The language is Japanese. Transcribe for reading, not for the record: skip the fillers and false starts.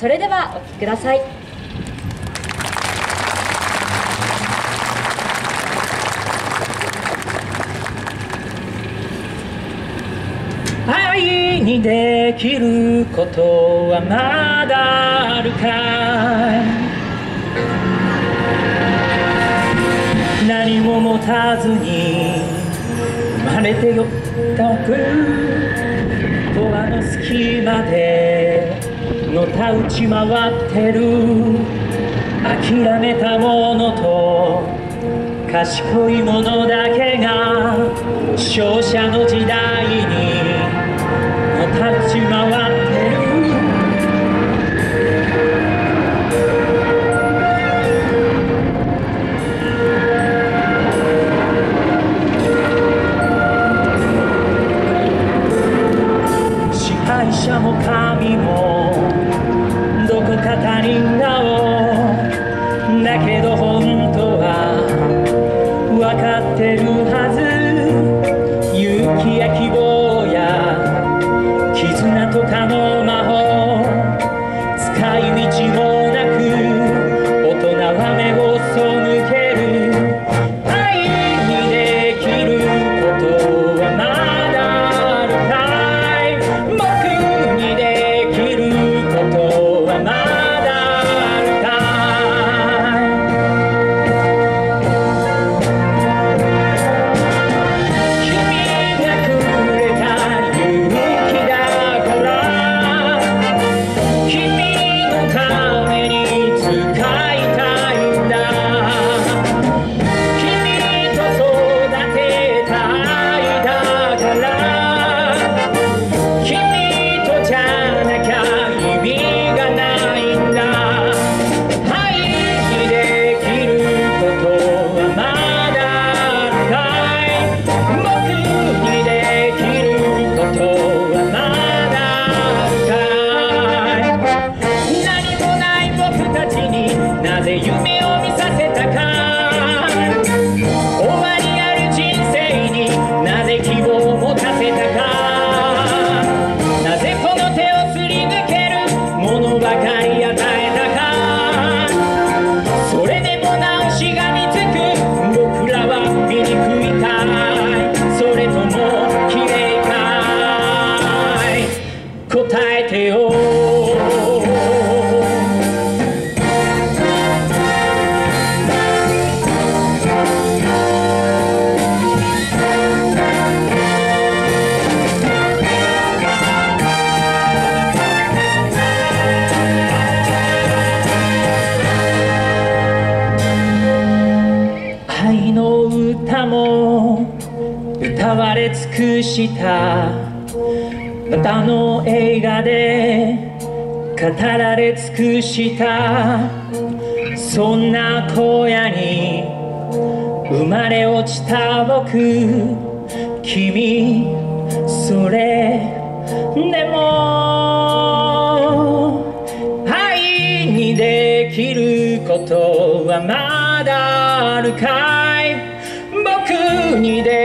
それではお聴きください。 愛にできることはまだあるかい。何も持たずに生まれてよったくドアの隙間でのたうち回ってる諦めたものと賢いものだけが勝者の時代にのたうち回ってる。支配者も神もどこか他人顔だけど本当は分かってるはず。勇気や希望や絆とかの魔法使い道もなく大人は目を背ける。愛にできることはまだあるかい。僕にできることはまだあるかい。君がくれた勇気だから君のために使いたいんだ。君と育てた愛だから君とじゃなきゃ意味がないんだ。愛にできることはまだあるかい。僕にできることはまだあるかい。何もない僕たちになぜ夢を見させたか。終わりある人生になぜ希望を持たせたか。なぜこの手をすり抜けるものばかり与えたか。それでもなおしがみつく僕らは醜いかい。それとも綺麗かい。答えてよ。愛の歌も歌われ尽くしたまたの映画で語られ尽くしたそんな荒野に生まれ落ちた僕。君それでも愛にできることはまだあるかい。僕にで